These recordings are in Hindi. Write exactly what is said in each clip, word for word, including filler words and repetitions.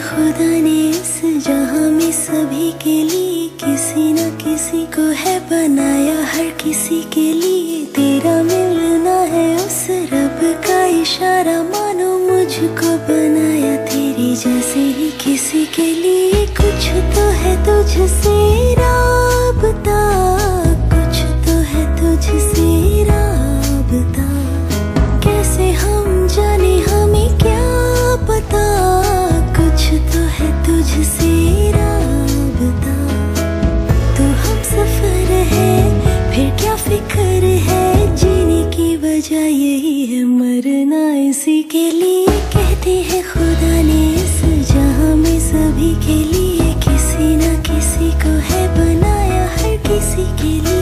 खुदा ने इस जहां में सभी के लिए किसी न किसी को है बनाया, हर किसी के लिए तेरा मिलना है उस रब का इशारा, मानो मुझको बनाया तेरे जैसे ही किसी के लिए। कुछ तो है तुझसे राबता, कुछ तो है तुझसे राबता, कैसे हम जाने हमें क्या पता, कुछ तो है तुझसे राबता। तू हम सफर है फिर क्या फिक्र है, जीने की वजह यही है मरना इसी के लिए। कहते हैं खुदा ने इस जहां में सभी के लिए किसी न किसी को है बनाया, हर किसी के लिए।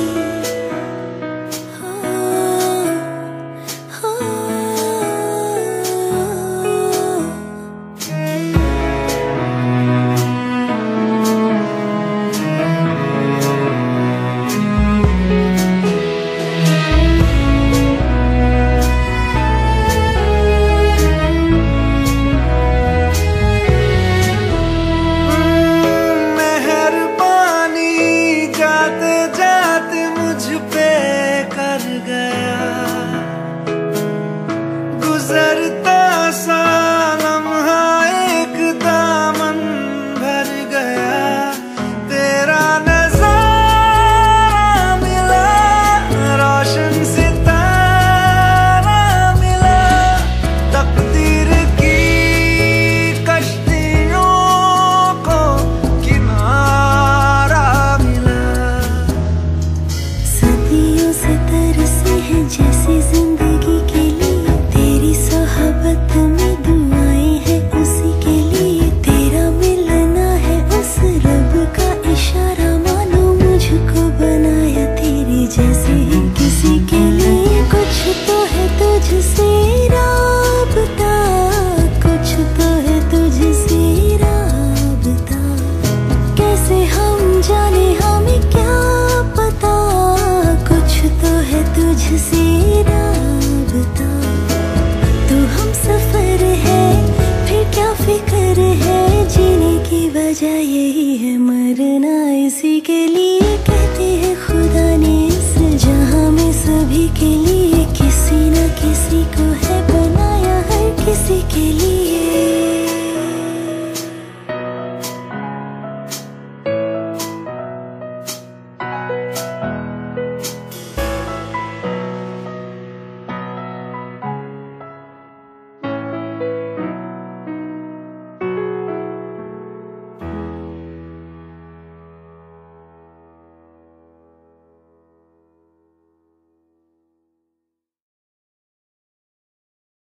गुजरता सा लम्हा एक दामन भर गया, तेरा नजारा मिला, रोशन सितारा मिला, तकदीर की कश्तियों को किनारा मिला। सदियों से तरसे हैं जैसे जिंदगी के लिए, तेरी सोहबत में दुआएं हैं उसी के लिए, तेरा मिलना है उस रब का इशारा, मानो मुझको बनाया तेरे जैसे ही किसी के लिए। कुछ तो है तुझसे राबता, कुछ तो है तुझसे राबता, कैसे हम जाने हमें क्या पता, कुछ तो है तुझसे राबता। तू हम सफर है फिर क्या फिक्र है, जीने की वजह यही है मरना इसी के लिए। कहते हैं खुदा ने इस जहां में सभी के लिए किसी न किसी को है बनाया, हर किसी के लिए।